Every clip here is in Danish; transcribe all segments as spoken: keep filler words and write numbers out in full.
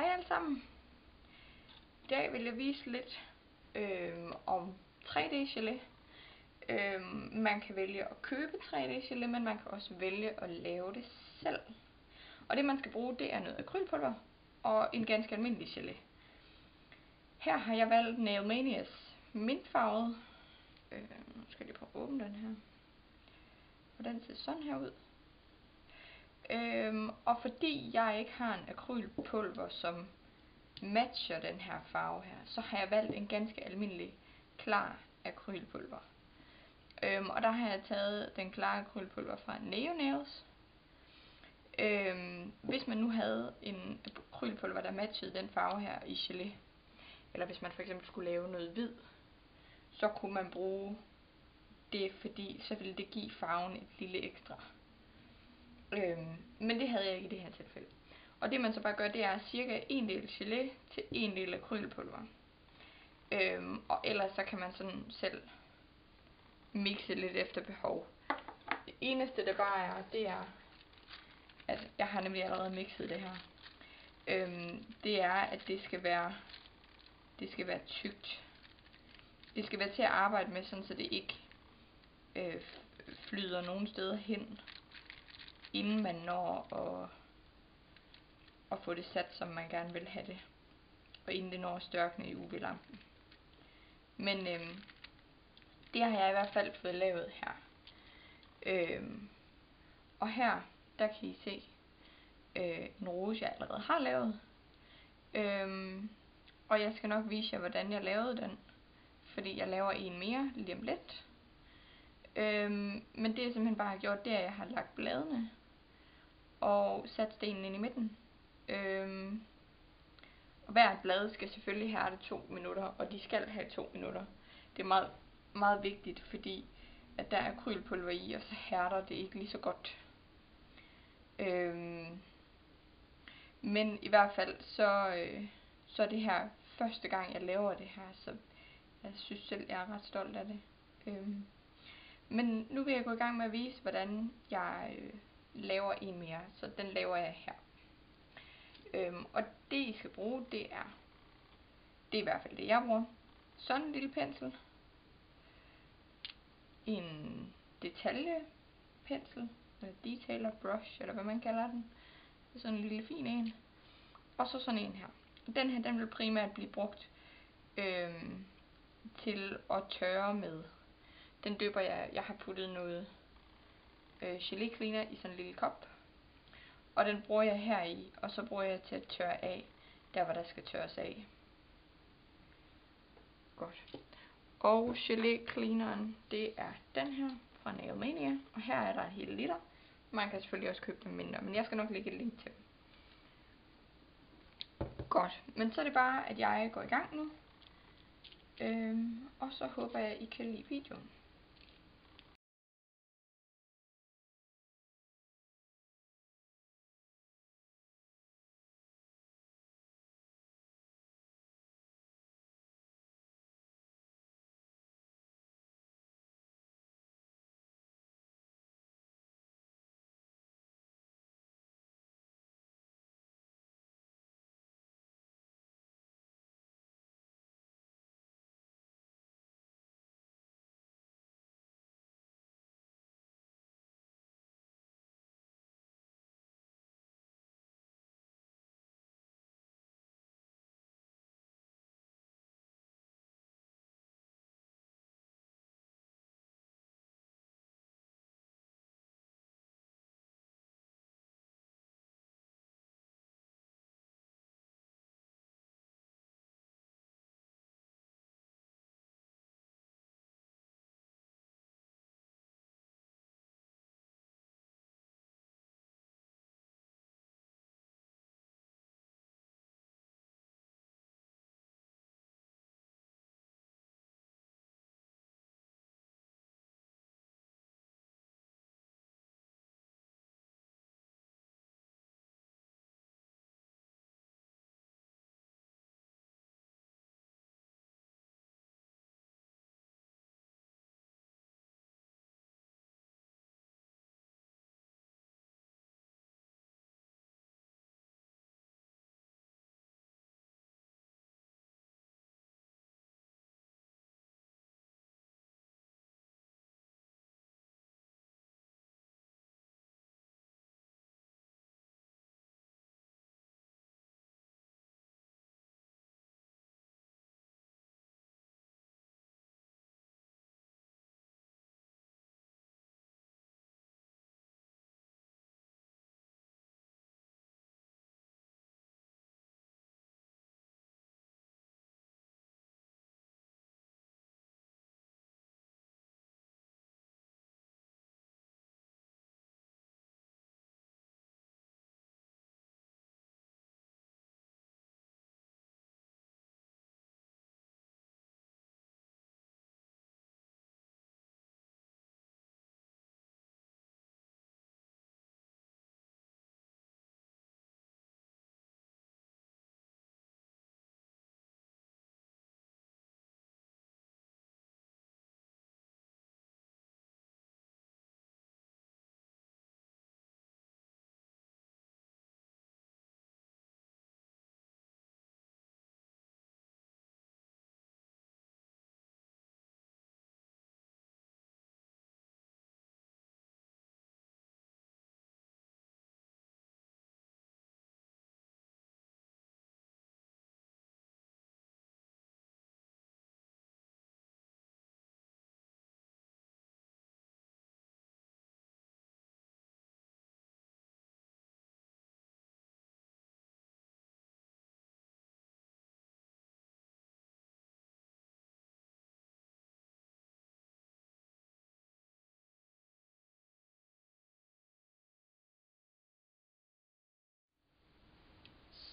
Hej alle sammen. I dag vil jeg vise lidt øh, om tre D gelé. Øh, man kan vælge at købe tre D gelé, men man kan også vælge at lave det selv. Og det man skal bruge, det er noget akrylpulver og en ganske almindelig gelé. Her har jeg valgt Nailmanias mintfarvede. Øh, nu skal jeg lige prøve at åbne den her. Og den ser sådan her ud. Øh, og fordi jeg ikke har en akrylpulver, som matcher den her farve her, så har jeg valgt en ganske almindelig klar akrylpulver. Øhm, og der har jeg taget den klare akrylpulver fra Neo Nails. Øhm, hvis man nu havde en akrylpulver, der matchede den farve her i gelé, eller hvis man for eksempel skulle lave noget hvid, så kunne man bruge det, fordi så ville det give farven et lille ekstra. Øhm, men det havde jeg ikke i det her tilfælde. Og det man så bare gør, det er cirka en del gelé til en del akrylpulver. Øhm, og ellers så kan man sådan selv mixe lidt efter behov. Det eneste der bare er, det er, at jeg har nemlig allerede mixet det her. Øhm, det er, at det skal være, det skal være tykt. Det skal være til at arbejde med, sådan så det ikke øh, flyder nogen steder hen, inden man når at, at få det sat, som man gerne vil have det. Og inden det når at størkne i U V-lampen. Men øhm, det har jeg i hvert fald fået lavet her. Øhm, og her, der kan I se øh, en rouge, jeg allerede har lavet. Øhm, og jeg skal nok vise jer, hvordan jeg lavede den. Fordi jeg laver en mere lige om lidt. Øhm, men det jeg simpelthen bare har gjort, det er, at jeg har lagt bladene og sat stenen ind i midten. Øhm, og hvert blad skal selvfølgelig have det to minutter, og de skal have to minutter. Det er meget, meget vigtigt, fordi at der er akrylpulver i, og så hærder det ikke lige så godt. Øhm, men i hvert fald, så, øh, så er det her første gang, jeg laver det her, så jeg synes selv, jeg er ret stolt af det. Øhm, men nu vil jeg gå i gang med at vise, hvordan jeg øh, laver en mere, så den laver jeg her. Øhm, og det I skal bruge, det er, det er i hvert fald det jeg bruger. Sådan en lille pensel. En detaljepensel, eller detailer brush, eller hvad man kalder den. Sådan en lille fin en. Og så sådan en her. Den her, den vil primært blive brugt øhm, til at tørre med. Den døber jeg, jeg har puttet noget øh, gelé cleaner i sådan en lille kop. Og den bruger jeg her i, og så bruger jeg til at tørre af, der hvor der skal tørres af. Godt. Og gelé cleaneren, det er den her fra Nailmania, og her er der en hel liter. Man kan selvfølgelig også købe dem mindre, men jeg skal nok lægge et link til dem. Godt, men så er det bare, at jeg går i gang nu. Øhm, og så håber jeg, I kan lide videoen.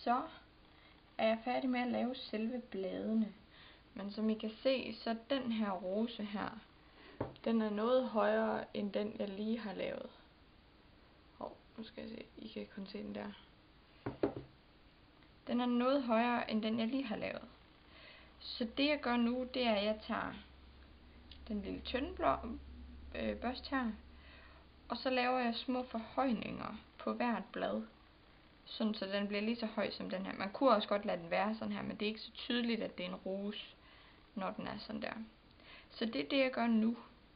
Så er jeg færdig med at lave selve bladene. Men som I kan se, så den her rose her, den er noget højere end den jeg lige har lavet. Hov, nu skal jeg se, I kan kun se den der. Den er noget højere end den jeg lige har lavet. Så det jeg gør nu, det er at jeg tager den lille tynde blå øh, børst her, og så laver jeg små forhøjninger på hvert blad, sådan så den bliver lige så høj som den her. Man kunne også godt lade den være sådan her, men det er ikke så tydeligt, at det er en rose, når den er sådan der. Så det er det jeg gør nu.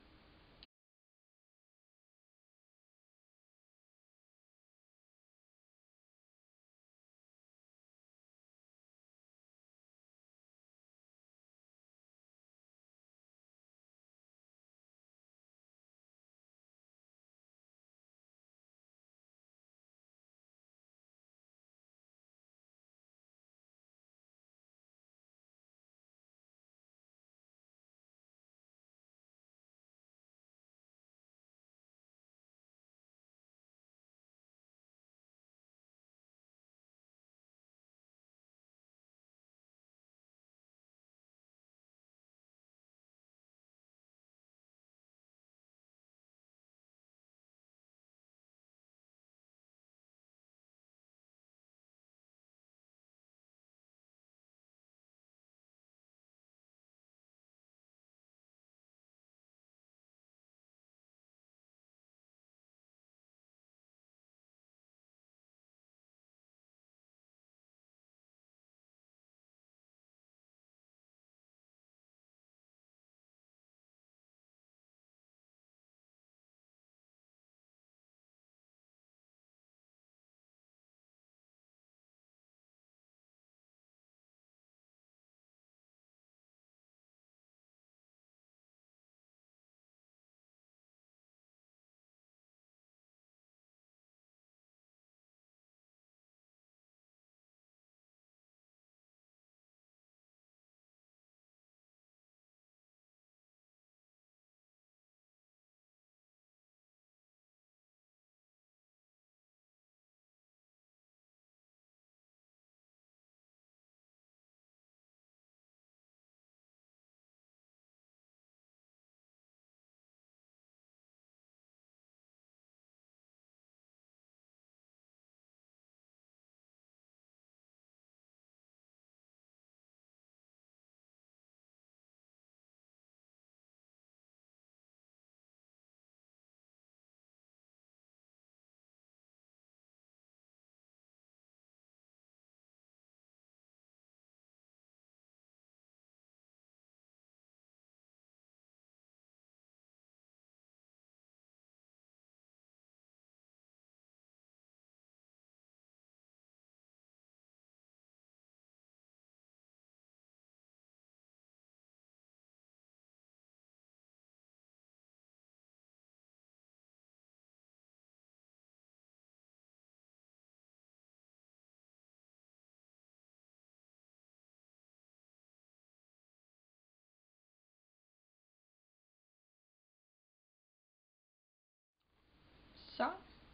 Så,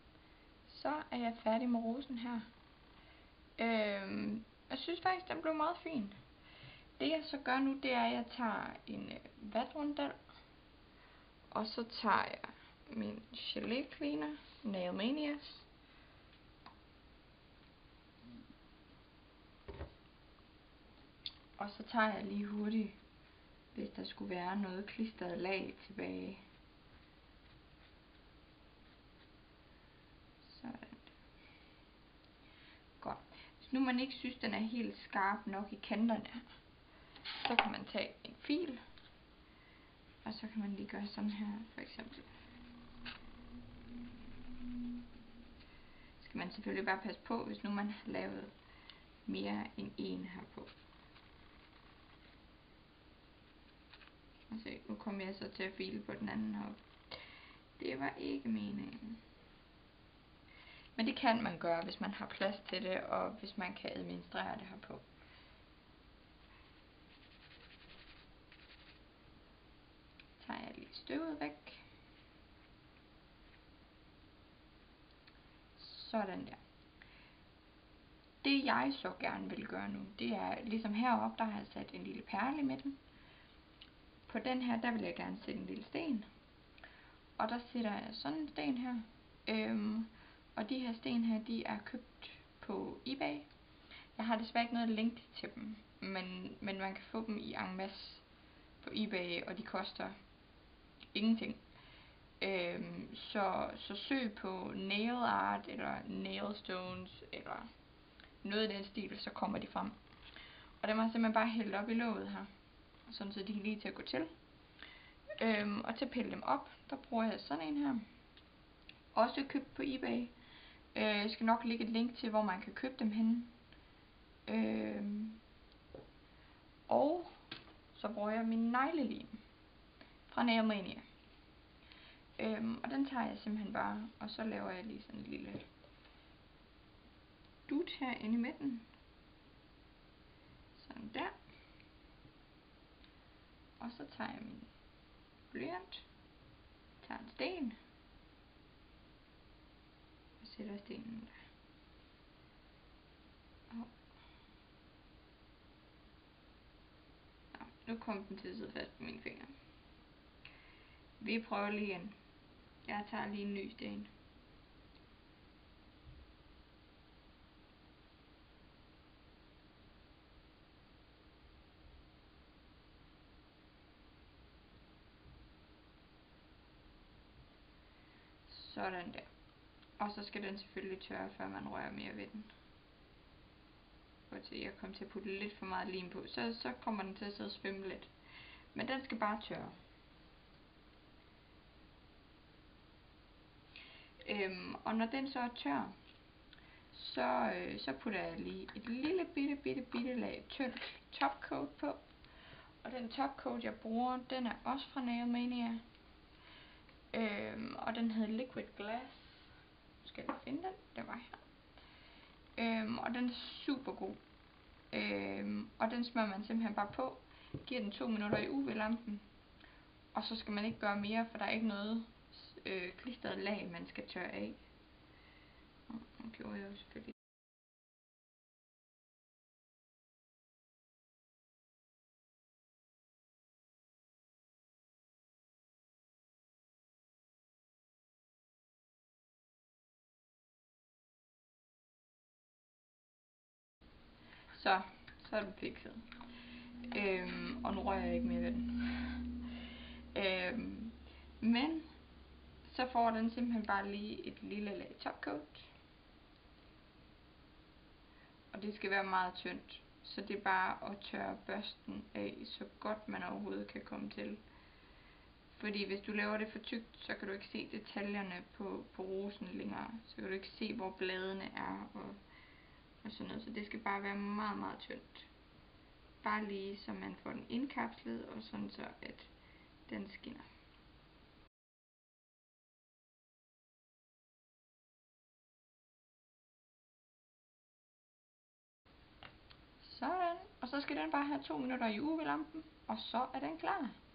så er jeg færdig med rosen her. Øhm, jeg synes faktisk, den blev meget fin. Det jeg så gør nu, det er, at jeg tager en øh, vatrundel, og så tager jeg min gelé cleaner, Nail Manias. Og så tager jeg lige hurtigt, hvis der skulle være noget klistret lag tilbage. Sådan. Godt. Hvis nu man ikke synes, den er helt skarp nok i kanterne, så kan man tage en fil, og så kan man lige gøre sådan her, for eksempel. Skal man selvfølgelig bare passe på, hvis nu man har lavet mere end en her på. Og se, nu kommer jeg så til at file på den anden op. Det var ikke meningen. Men det kan man gøre, hvis man har plads til det, og hvis man kan administrere det her på. Tager jeg lige støvet væk. Sådan der. det jeg så gerne vil gøre nu, det er ligesom heroppe, der har jeg sat en lille perle i midten. På den her, der vil jeg gerne sætte en lille sten. Og der sætter jeg sådan en sten her. Øhm, og de her sten her, de er købt på eBay. Jeg har desværre ikke noget link til dem, men, men man kan få dem i en masse på eBay, og de koster ingenting. Øhm, så, så søg på nail art, eller nail stones, eller noget i den stil, så kommer de frem. Og dem har jeg simpelthen bare hældt op i låget her, sådan så de kan lige til at gå til. Øhm, og til at pille dem op, der bruger jeg sådan en her. Også købt på eBay. Øh, jeg skal nok lægge et link til, hvor man kan købe dem henne. Øhm, og så bruger jeg min neglelim fra Nailmania. Øhm, og den tager jeg simpelthen bare, og så laver jeg lige sådan en lille dut her inde i midten. Sådan der. Og så tager jeg min blyant, tager en sten, og sætter stenen der. Og Nå, nu kom den til at sidde fast på mine fingre. Vi prøver lige igen. Jeg tager lige en ny sten. Sådan der. Og så skal den selvfølgelig tørre, før man rører mere ved den. Prøv at se, jeg kom til at putte lidt for meget lim på, så, så kommer den til at sidde og svømme lidt. Men den skal bare tørre. Øhm, og når den så er tør, så, øh, så putter jeg lige et lille bitte bitte bitte lag tyndt topcoat på. Og den topcoat jeg bruger, den er også fra Nailmania. Øhm, og den hedder Liquid Glass. Nu skal jeg finde den, den var her. Øhm, og den er super god. Øhm, og den smører man simpelthen bare på. Giver den to minutter i U V-lampen. Og så skal man ikke gøre mere, for der er ikke noget øh, klistret lag, man skal tørre af. Nu gjorde jeg jo selvfølgelig. Så, så er den fikset. Øhm, og nu rører jeg ikke mere ved den. øhm, men så får den simpelthen bare lige et lille lag topcoat. Og det skal være meget tyndt. Så det er bare at tørre børsten af så godt man overhovedet kan komme til. Fordi hvis du laver det for tykt, så kan du ikke se detaljerne på, på rosen længere. Så kan du ikke se, hvor bladene er og, og sådan noget. Så det skal bare være meget, meget tyndt. Bare lige så man får den indkapslet, og sådan så at den skinner. Sådan. Og så skal den bare have to minutter i U V-lampen, og så er den klar.